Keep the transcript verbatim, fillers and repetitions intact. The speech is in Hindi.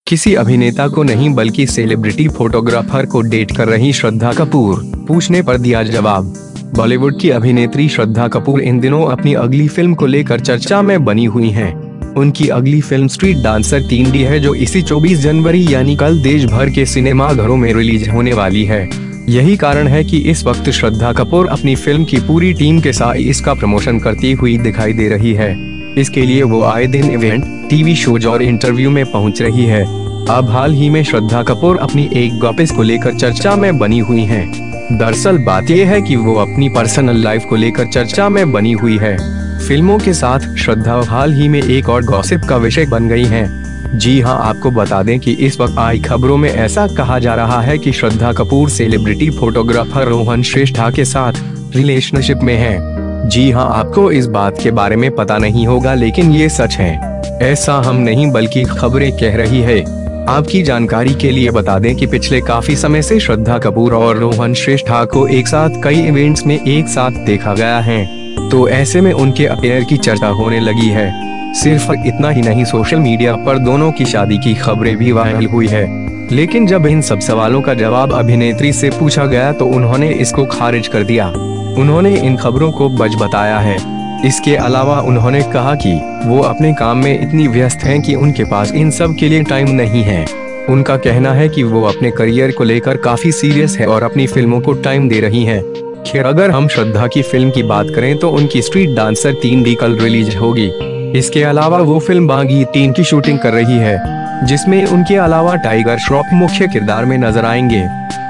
किसी अभिनेता को नहीं बल्कि सेलिब्रिटी फोटोग्राफर को डेट कर रही श्रद्धा कपूर, पूछने पर दिया जवाब। बॉलीवुड की अभिनेत्री श्रद्धा कपूर इन दिनों अपनी अगली फिल्म को लेकर चर्चा में बनी हुई हैं। उनकी अगली फिल्म स्ट्रीट डांसर तीन डी है, जो इसी चौबीस जनवरी यानी कल देश भर के सिनेमा घरों में रिलीज होने वाली है। यही कारण है कि इस वक्त श्रद्धा कपूर अपनी फिल्म की पूरी टीम के साथ इसका प्रमोशन करती हुई दिखाई दे रही है। इसके लिए वो आए दिन इवेंट, टीवी शोज और इंटरव्यू में पहुंच रही है। अब हाल ही में श्रद्धा कपूर अपनी एक गॉसिप को लेकर चर्चा में बनी हुई हैं। दरअसल बात यह है कि वो अपनी पर्सनल लाइफ को लेकर चर्चा में बनी हुई है। फिल्मों के साथ श्रद्धा हाल ही में एक और गॉसिप का विषय बन गई हैं। जी हां, आपको बता दें कि इस वक्त आई खबरों में ऐसा कहा जा रहा है कि श्रद्धा कपूर सेलिब्रिटी फोटोग्राफर रोहन श्रेष्ठा के साथ रिलेशनशिप में है। जी हां, आपको इस बात के बारे में पता नहीं होगा, लेकिन ये सच है। ऐसा हम नहीं बल्कि खबरें कह रही है। आपकी जानकारी के लिए बता दें कि पिछले काफी समय से श्रद्धा कपूर और रोहन श्रेष्ठा को एक साथ कई इवेंट्स में एक साथ देखा गया है, तो ऐसे में उनके अफेयर की चर्चा होने लगी है। सिर्फ इतना ही नहीं, सोशल मीडिया पर दोनों की शादी की खबरें भी वायरल हुई है। लेकिन जब इन सब सवालों का जवाब अभिनेत्री से पूछा गया तो उन्होंने इसको खारिज कर दिया। उन्होंने इन खबरों को बज बताया है। इसके अलावा उन्होंने कहा कि वो अपने काम में इतनी व्यस्त हैं कि उनके पास इन सब के लिए टाइम नहीं है। उनका कहना है कि वो अपने करियर को लेकर काफी सीरियस है और अपनी फिल्मों को टाइम दे रही हैं। खैर, अगर हम श्रद्धा की फिल्म की बात करें तो उनकी स्ट्रीट डांसर तीन डी कल रिलीज होगी। इसके अलावा वो फिल्म बागी तीन की शूटिंग कर रही है, जिसमें उनके अलावा टाइगर श्रॉफ मुख्य किरदार में नजर आएंगे।